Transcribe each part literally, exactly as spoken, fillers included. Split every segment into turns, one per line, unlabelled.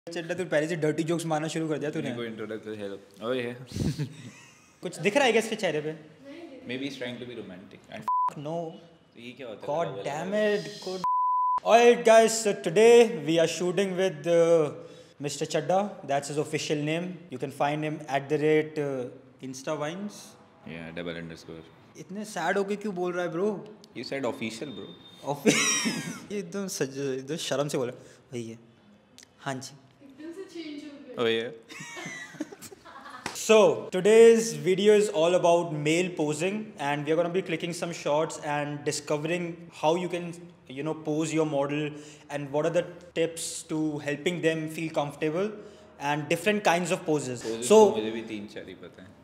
चड्डा तू पहले से डर्टी जोक्स मारना शुरू कर दिया तूने।
को इंट्रोडक्शन हेल्प ओए है
कुछ दिख रहा है क्या इसके चेहरे पे?
May be is trying to be romantic and
no
ये क्या होता है?
God damn it good. Alright guys, so today we are shooting with uh, Mister Chadda. That's his official name. You can find him at the rate uh, Insta Vines.
Yeah, double underscore.
इतने sad होके क्यों बोल रहा है bro?
You said official bro.
Offi ये एकदम सज एकदम शर्म से बोला भैया। हाँ जी।
एकदम से change हो गया।
Oh yeah.
So today's video is all about male posing, and we are going to be clicking some shots and discovering how you can, you know, pose your model and what are the tips to helping them feel comfortable and different kinds of poses.
Poses
So
तो मुझे भी तीन चार ही पता है.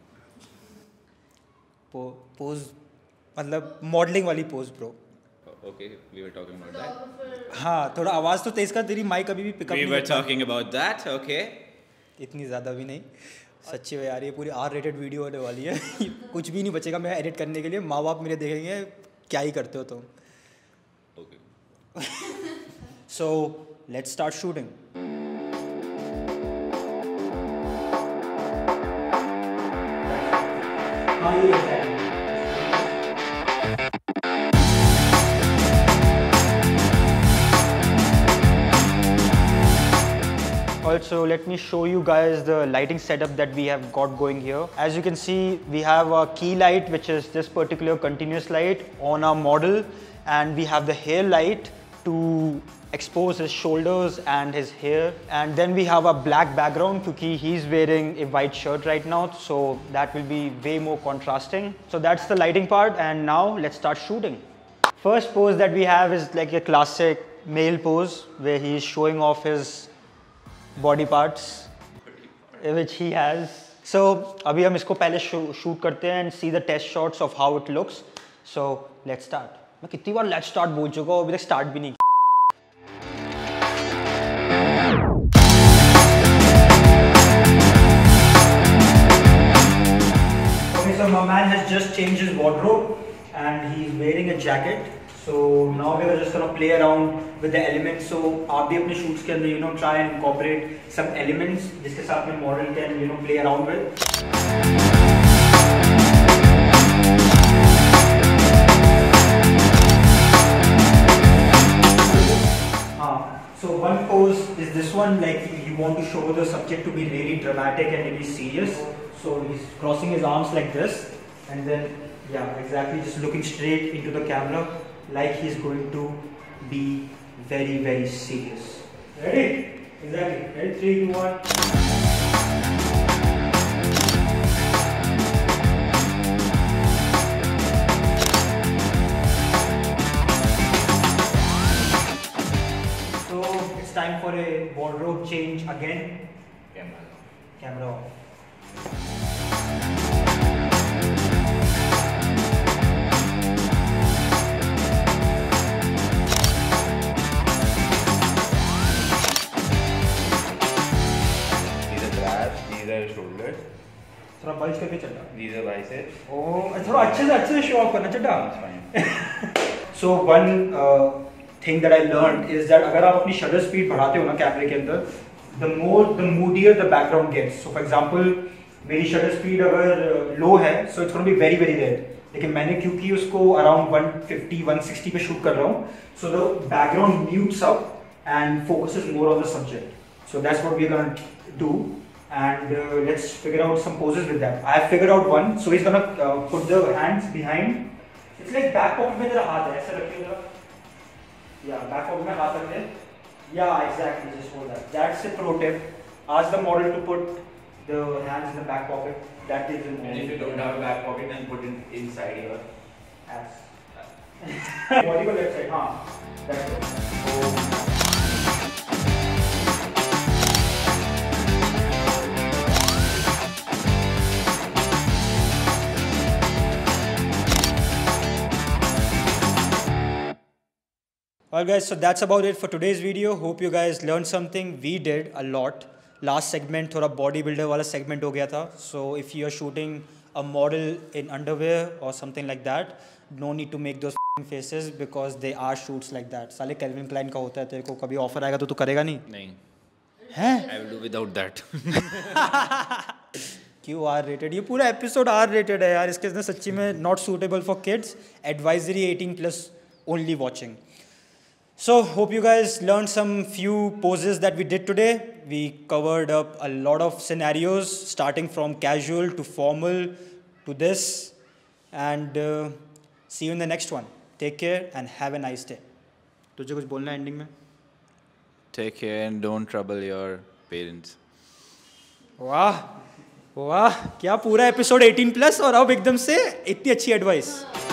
po pose मतलब modeling वाली pose bro.
Okay, we were talking about that.
हाँ थोड़ा आवाज़ तो तेज कर, तेरी माइक अभी भी पिकअप
We
नहीं
were
कर पा-
talking about that. Okay.
इतनी ज़्यादा भी नहीं सच्ची में यार, ये पूरी आर रेटेड वीडियो होने वाली है। कुछ भी नहीं बचेगा मैं एडिट करने के लिए, माँ बाप मेरे देखेंगे क्या ही करते हो तुम।
Okay.
So let's start shooting. Also, let me show you guys the lighting setup that we have got going here. As you can see, we have a key light, which is this particular continuous light on our model, and we have the hair light to expose his shoulders and his hair, and then we have a black background because he's wearing a white shirt right now, so that will be way more contrasting. So that's the lighting part, and now let's start shooting. First pose that we have is like a classic male pose where he is showing off his body parts which he has. So अभी हम इसको पहले shoot करते हैं and see the test shots of how it looks. So let's start. मैं कितनी बार let's start बोल चुका हूँ, अभी तक start भी नहीं। Okay, so my man has just changed his wardrobe and he's wearing a jacket. So now we are just gonna play around with the elements. So आप भी अपने shoots के अंदर you know try and incorporate some elements जिसके साथ में model can you know play around with. हाँ, so one pose is this one, like you want to show the subject to be really dramatic and really serious. So he's crossing his arms like this, and then yeah, exactly, just looking straight into the camera, like he's going to be very, very serious. Ready? Exactly. Ready? Three, two, one. So it's time for a wardrobe change again.
Camera.
Camera off.
These are shoulders.
थोड़ा bulge करके चल रहा।
These are biceps.
ओह थोड़ा अच्छे से अच्छे से show off करना चड्डा।
That's fine.
So one uh, thing that I learned is that अगर आप अपनी shutter speed बढ़ाते हो ना कैमरे के अंदर, the more the moodier the background gets. So for example, मेरी shutter speed अगर low है, so it's going to be very very red. लेकिन मैंने क्योंकि उसको around one fifty one sixty पे shoot कर रहा हूँ, so the background mutes up and focuses more on the subject. So that's what we're gonna do. And uh, let's figure out some poses with that. I have figured out one. So he's gonna uh, put the hands behind. It's like back pocket में तेरा हाथ है, ऐसा रखिए जरा. Yeah, back pocket में हाथ रखते हैं. Yeah, exactly. Just hold that. That's a pro tip. Ask the model to put the hands in the back pocket. That is the
And if you don't have a back pocket, then put it inside your
ass. Body को left side. हाँ. That's it. So, well guys, so that's about it for today's video. Hope you guys learned something. We did a lot. Last segment थोड़ा bodybuilder वाला segment हो गया था. So if you are shooting a model in underwear or something like that, no need to make those faces because they are shoots like that. साले Calvin Klein का होता है, तेरे को कभी ऑफर आएगा तो तू करेगा नहीं?
नहीं
हैं?
I will do without that.
क्यों आर रेटेड? ये पूरा एपिसोड आर रेटेड है यार. इसके अंदर सच्ची में not suitable for kids. Advisory eighteen plus only watching. So, hope you guys learned some few poses that we did today. We covered up a lot of scenarios, starting from casual to formal to this. And uh, see you in the next one. Take care and have a nice day. तुझे कुछ बोलना है ending में?
Take care and don't trouble your parents.
वाह वाह, क्या पूरा episode eighteen plus और अब एकदम से इतनी अच्छी एडवाइस.